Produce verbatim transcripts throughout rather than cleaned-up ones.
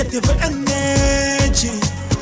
positive energy.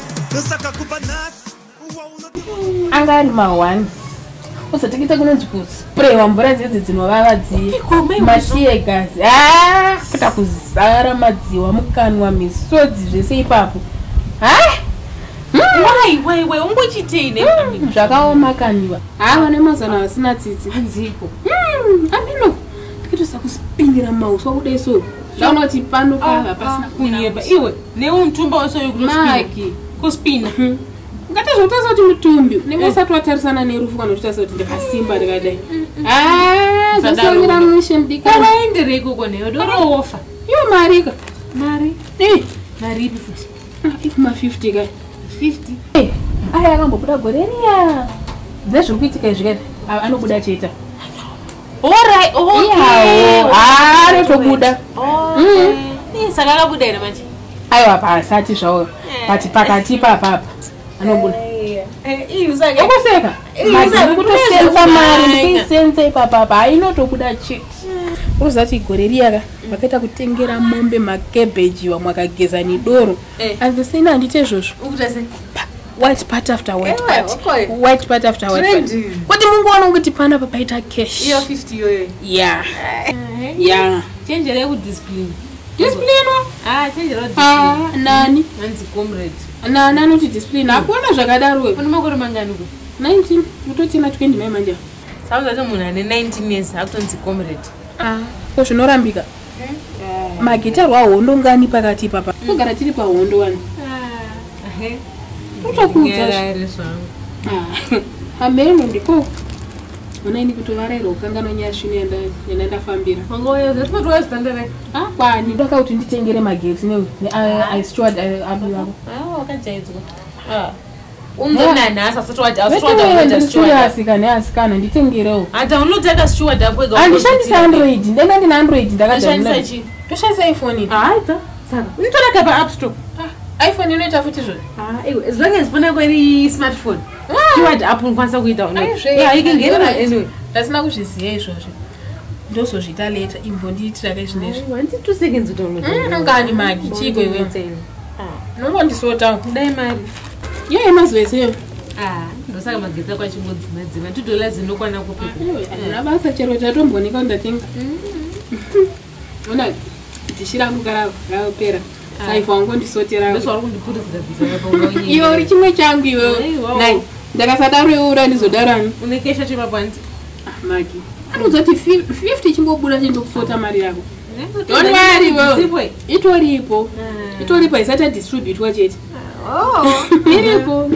Angari mawani usatikita kunonzi kusprewa mvura dzidzi dzinovava dzi mashiye gazi ah kuta kuzara madziwa mukanwa misodzi zvese ipapo ah wai wai wai ungochiteine zvakaoma kaniwa ah vane mazana vasina tsitsi nziko amino tikitosa kuspingira mauswa kudai so zvaunoti pano pava pasina kunyeba iwe newe mutumba wasoyo kuspinaki kuspina ngatazvotasa kuti mutumbi nemusati watarisana nerufu kana uchitasa kuti ndikasimba ndikadai ah zvasongira mushe mudikana waenderei koko neyo dorofa iyo marika mari eh mari ipi futi ikuma fifty kai fifty eh aya akambobuda gore riya dzezviri kuitika izvikati anobuda cheta alright okay ah anotobuda eh saka akabuda ere manje aiwa pasati zvawo pati pakati papapa anobuda eh iyo saka akuseka mazari kutosenza mari ndikuisenza ipapapa hainotobuda chete urozati gore riyaka vakaita kutengera mombe macabbage wamwakageza nidoro andisina handite izvozvo white part after white part white part after white part kuti mungoona kuti pana papaita cash iyo fifty yoyo yeah yeah chenjere ku discipline discipline ah chenjere discipline nani manzi comrade nani anoti discipline akuona zvakadaro wewe kuna makore mangani ku nineteen utotina twenty mai manje sauza kuti munhu ane nineteen years akutonzi comrade ah ko zvinorambika magitari wahondo ngani pakati papa kugara tiri pahondo wani ah ehe utokudza hameno ndiko unaini kutovaraira ukangano nyashini yenda yenda ndafambira mangoyo zvatoti wazitandere ah kwani ndoka kuti nditengere magetsi ne I stored abi wako ah wakajaidzwa ah undonana asasati waje asati waje waje steward asikana asikana nditengerewo ata unotaka steward apwega andishandisa android ndenda ndina android ndakadhandisa chi toshandisa iphone ah aita saka unotora pa app store ah iphone inoita futi zvo ah iwe as long as fona kweri smartphone steward app unkwanisa kuita uno yeah ikengera anyway ndasina kuzviziva izvozvo ndozozvita later imbondiitira kaizvinezvi wanti two seconds udownload ngani magi chiko iwe ah nongondisota dai mari yeye mazoeseyo ah ndosaka magetsa kwachimodzima dzima tudola zinokwana kupipa andina basa chero chatomboneka ndatenga ona ndishira kugara rapera saifa wangu ndisotera ndoswa uri kundiputisa bhiza pamoyo iwe uri chimwe changu iwe nai ndakasadaro iwe ura ndizodarani unekesha chipapandi ah magi anozoti fifty chimbobuda chindokusota mari yako don't worry wewe itoripo itoripo isata distribute wachete oh iripo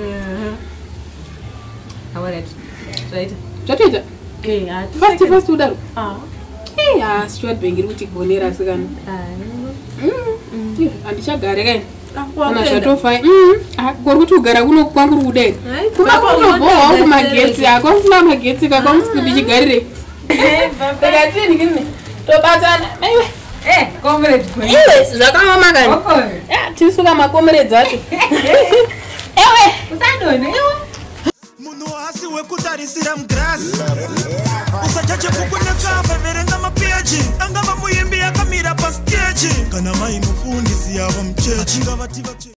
alright right chatoita eh ah first first udaro ah eh ah steward bank iri kuti gonera sikana ah mm andichagara kai kana zvatofai ah kuri kuti ugara kuno kwangu kudai kuma kunobowa kumagetsi akofuna magetsi kakwamsi ndichigarire eh baba tini ngine tobatana aiwe eh comrade iwe zvakaoma kani eh tisuka makomrades acho ewe usadone ewe munhu asi wekutarisira mugrasi usachache kukuneka veverenga mapeji angava muimbi yakamira pasiteji kana mai mufundisi yavo muchechi